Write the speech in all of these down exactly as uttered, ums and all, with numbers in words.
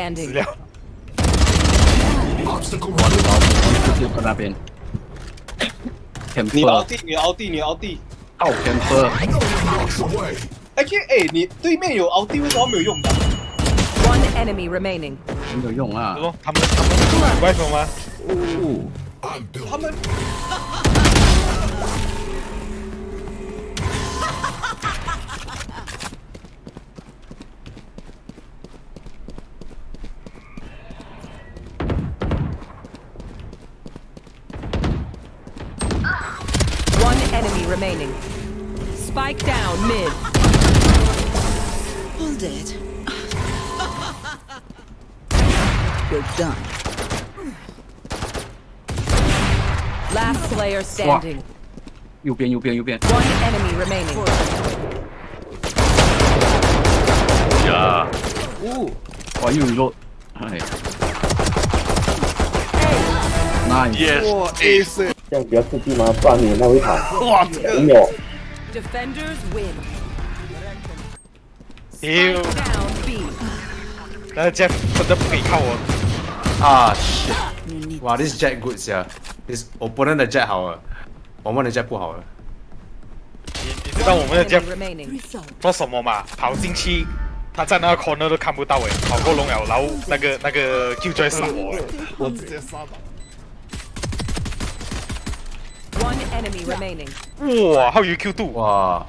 standing. 就在那边。 你凹地，你凹地，你凹地。 靠 camper。 哎，哎，你对面有凹地，为什么没有用的 ？One enemy remaining。 没有用啊。 他们他们外头吗？ 哦， 他们。 One enemy remaining. Spike down mid. All dead. You're done. Last player standing. 右边，右边，右边。 One enemy remaining. Yeah. 哦，哇，又reload。哎。Nice. 哇 ，ace。 这样比较刺激吗？不然你那会跑。哇，没有。 Defenders win. 丢。那 Jeff 真的不可以靠我。 啊 shit！ 哇 ，this Jet good 呀 ，this opponent 的 Jet 好了，我们的 Jet 不好了。 你你知道我们的 Jeff 做什么吗？跑进去，他在那个 corner 都看不到哎，跑过龙了，然后那个那个就在杀我，我直接杀到。 One enemy remaining. 哇 ，how you Q 度？ 哇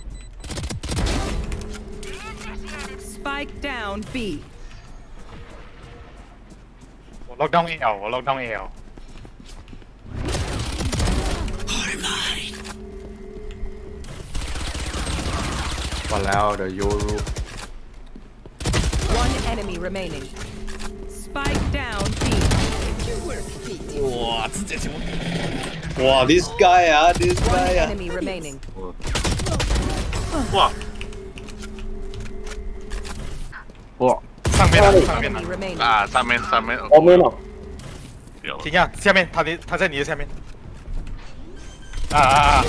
！Spike down B. 我 lock down L， 我 lock down L。 完了的 Euro。 One enemy remaining. Spike down B. 哇，直接全部。 哇 ，this guy 啊 ，this guy 啊。 Enemy remaining. 哇！ 哇！ 上面了，上面了。 啊，上面上面。 后面了。 有。 停下，下面，他的他在你的下面。啊啊啊！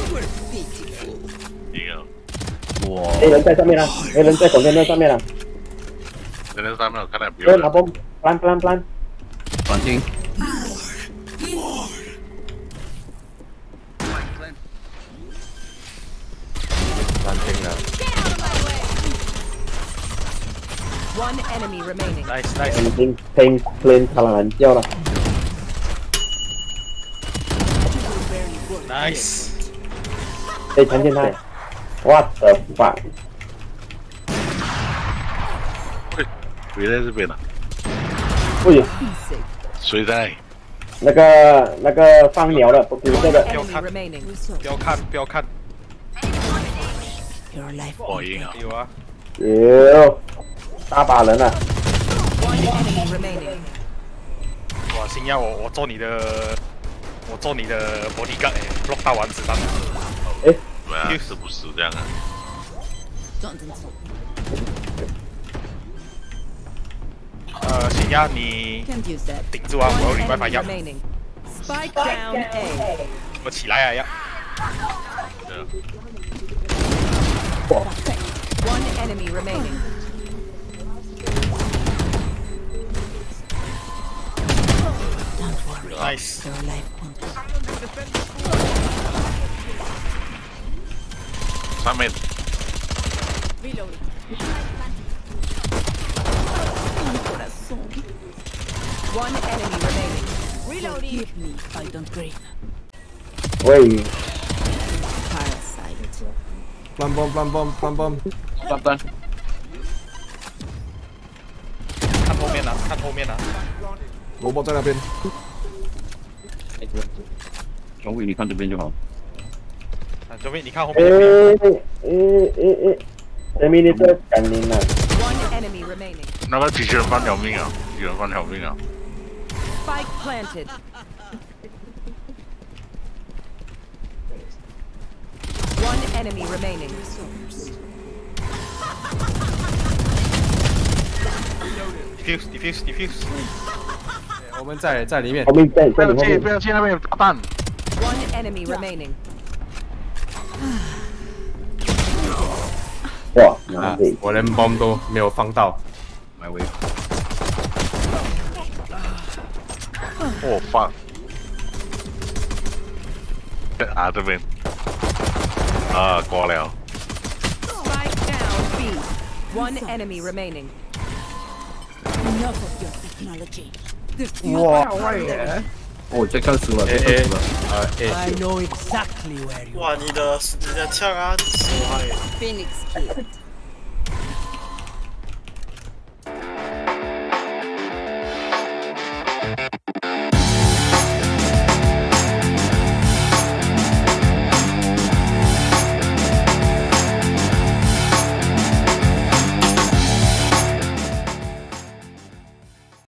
有。 哇！ A 人在上面了 ，A 人在口袋那上面了。 在那上面我看到有。 对，拿bomb， plan plan plan。 反听。 难听了。 One enemy remaining. Nice nice。 已经 plain plain 他懒觉了。 Nice。 可以看见他。What the fuck？ 喂，谁在这边呢？ 喂， 谁在？ 那个那个放鸟的，不是这个。 不要看，不要看，不要看。 火影啊！ 有啊。 有，大把人啊。 哇，星耀，我我做你的，我做你的 bodyguard 哎 ，block 到完子弹。 哎， 对啊，是不是这样啊？ 呃，星耀，你顶住啊！我要另外把药。 Spike down A. 我起来啊要。 One enemy remaining. Nice. 上面。 One enemy remaining. Reloading. Me, I don't grieve. 喂。 Parasite. Plan bomb, plan bomb, plan bomb. Plan plan. 看后面啊，看后面啊。 萝卜在那边。 小伟，你看这边就好。 啊，小伟，你看后面。 诶诶诶诶，这边你这赶紧了。 One enemy remaining. 那个机器人翻条命啊！机器人翻条命啊！ Spike planted. One enemy remaining. Defuse, defuse, defuse. 我们在在里面。 后面在在你后面。 不要去那边有炸弹。 One enemy remaining. 哇， 啊！我连 bomb 都没有放到。 来喂。 哦 fuck！啊这边，啊挂了。 Spike down B. One enemy remaining. Enough of your technology. The 哇 future 喂耶！ 哦，这看输了，这看输了。 呃 I ，A know exactly where you 哇，你的你的枪啊，死我害！ Phoenix killed.